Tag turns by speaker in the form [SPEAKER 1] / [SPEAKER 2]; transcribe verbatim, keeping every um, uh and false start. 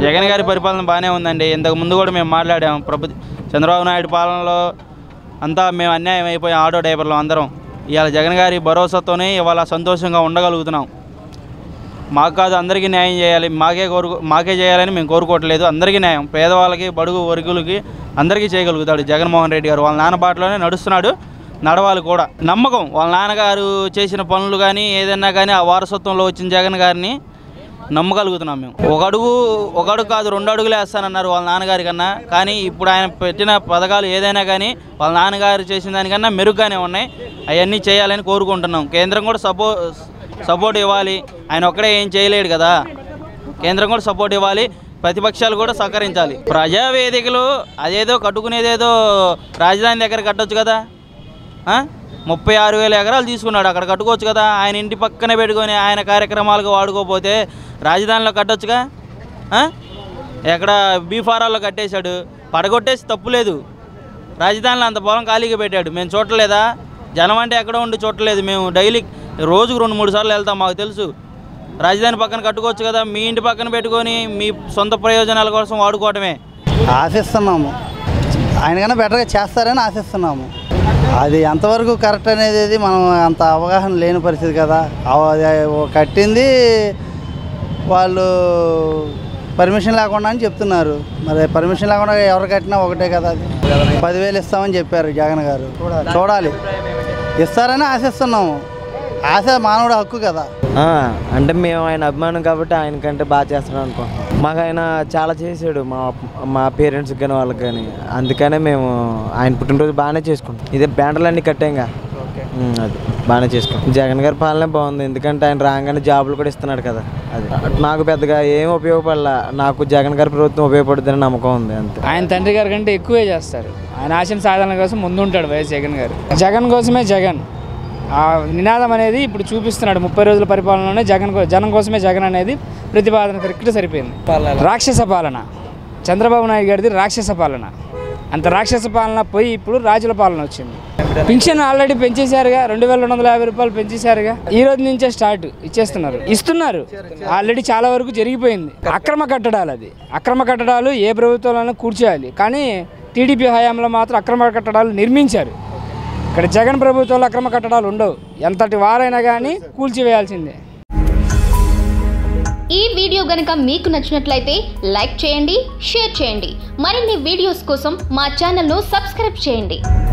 [SPEAKER 1] జగన్ గారి పరిపాలన బాగానే ఉందండి. ఇంతకు ముందు కూడా మేము మాట్లాడాము. ప్రభు చంద్రబాబు నాయుడు పాలనలో అంతా మేము అన్యాయం అయిపోయాం ఆటో డ్రైవర్లు అందరం. ఇవాళ జగన్ గారి భరోసాతోనే ఇవాళ సంతోషంగా ఉండగలుగుతున్నాం. మాకు కాదు, అందరికీ న్యాయం చేయాలి. మాకే కోరుకు మాకే చేయాలని మేము కోరుకోవట్లేదు. అందరికీ న్యాయం, పేదవాళ్ళకి, బడుగు వర్గులకి అందరికీ చేయగలుగుతాడు జగన్మోహన్ రెడ్డి గారు. వాళ్ళ నాన్న బాటలోనే నడుస్తున్నాడు, నడవాలి కూడా. నమ్మకం వాళ్ళ నాన్నగారు చేసిన పనులు కానీ ఏదైనా కానీ ఆ వారసత్వంలో వచ్చిన జగన్ గారిని నమ్మగలుగుతున్నాం మేము. ఒక అడుగు ఒక అడుగు కాదు రెండు అడుగులు వేస్తానన్నారు వాళ్ళ నాన్నగారి కన్నా. కానీ ఇప్పుడు ఆయన పెట్టిన పథకాలు ఏదైనా కానీ వాళ్ళ నాన్నగారు చేసిన దానికన్నా మెరుగ్గానే ఉన్నాయి. అవన్నీ చేయాలని కోరుకుంటున్నాం. కేంద్రం కూడా సపో సపోర్ట్ ఇవ్వాలి. ఆయన ఒక్కడే ఏం చేయలేడు కదా, కేంద్రం కూడా సపోర్ట్ ఇవ్వాలి. ప్రతిపక్షాలు కూడా సహకరించాలి. ప్రజావేదికలు అదేదో కట్టుకునేదేదో రాజధాని దగ్గర కట్టొచ్చు కదా. ముప్పై ఆరు వేల ఎకరాలు తీసుకున్నాడు, అక్కడ కట్టుకోవచ్చు కదా. ఆయన ఇంటి పక్కనే పెట్టుకొని ఆయన కార్యక్రమాలకు వాడుకోపోతే రాజధానిలో కట్టొచ్చుగా. ఎక్కడ బీఫారాల్లో కట్టేశాడు, పడగొట్టేసి తప్పులేదు. రాజధానిలో అంత పొలం ఖాళీగా పెట్టాడు, మేము చూడలేదా? జనం అంటే ఎక్కడో ఉండి చూడలేదు. మేము డైలీ రోజుకు రెండు మూడు సార్లు వెళ్తాం, మాకు తెలుసు. రాజధాని పక్కన కట్టుకోవచ్చు కదా. మీ ఇంటి పక్కన పెట్టుకొని మీ సొంత ప్రయోజనాల కోసం వాడుకోవటమే.
[SPEAKER 2] ఆశిస్తున్నాము ఆయన కన్నా బెటర్గా చేస్తారని ఆశిస్తున్నాము. అది ఎంతవరకు కరెక్ట్ అనేది మనం అంత అవగాహన లేని పరిస్థితి కదా. కట్టింది వాళ్ళు పర్మిషన్ లేకుండా అని చెప్తున్నారు. మరి పర్మిషన్ లేకుండా ఎవరు కట్టినా ఒకటే కదా. అది పదివేలు ఇస్తామని చెప్పారు జగన్ గారు. చూడాలి, ఇస్తారని ఆశిస్తున్నాము. ఆశ మానవుడు హక్కు కదా.
[SPEAKER 3] అంటే మేము ఆయన అభిమానం కాబట్టి ఆయనకంటే బాగా చేస్తున్నాం అనుకో. మాకు ఆయన చాలా చేసాడు మా మా పేరెంట్స్కి కానీ వాళ్ళకి కానీ. అందుకనే మేము ఆయన పుట్టినరోజు బాగానే చేసుకుంటాం. ఇదే బ్యానర్లన్నీ కట్టాంగా, అది బాగానే చేసుకుంటాం. జగన్ గారి పాలనే బాగుంది, ఎందుకంటే ఆయన రాగానే జాబులు కూడా ఇస్తున్నాడు కదా. అది నాకు పెద్దగా ఏం ఉపయోగపడలా. నాకు జగన్ గారి ప్రభుత్వం ఉపయోగపడుతుందని నమ్మకం ఉంది అంతే.
[SPEAKER 4] ఆయన తండ్రి గారి కంటే ఎక్కువే చేస్తారు. ఆయన ఆశల సాధన కోసం ముందుంటాడు వైఎస్ జగన్ గారు. జగన్ కోసమే జగన్ ఆ నినాదం అనేది ఇప్పుడు చూపిస్తున్నాడు. ముప్పై రోజుల పరిపాలనలోనే జగన్ జనం కోసమే జగన్ అనేది ప్రతిపాదన కరెక్ట్ సరిపోయింది. రాక్షస పాలన చంద్రబాబు నాయుడు గారిది, రాక్షస పాలన. అంత రాక్షస పాలన పోయి ఇప్పుడు రాజుల పాలన వచ్చింది. పింఛన్ ఆల్రెడీ పెంచేశారుగా, రెండు వేల రెండు వందల యాభై రూపాయలు పెంచేశారుగా. ఈ రోజు నుంచే స్టార్ట్ ఇచ్చేస్తున్నారు, ఇస్తున్నారు. ఆల్రెడీ చాలా వరకు జరిగిపోయింది. అక్రమ కట్టడాలు, అది అక్రమ కట్టడాలు ఏ ప్రభుత్వంలోనూ కూర్చోవాలి. కానీ టీడీపీ హయాంలో మాత్రం అక్రమ కట్టడాలు నిర్మించారు. ఇక్కడ జగన్ ప్రభుత్వంలో అక్రమ కట్టడాలు ఉండవు. ఎంతటి వారైనా కానీ కూల్చివేయాల్సిందే.
[SPEAKER 5] ఈ వీడియో గనుక మీకు నచ్చినట్లయితే లైక్ చేయండి, షేర్ చేయండి. మరిన్ని వీడియోస్ కోసం మా ఛానల్ను సబ్స్క్రైబ్ చేయండి.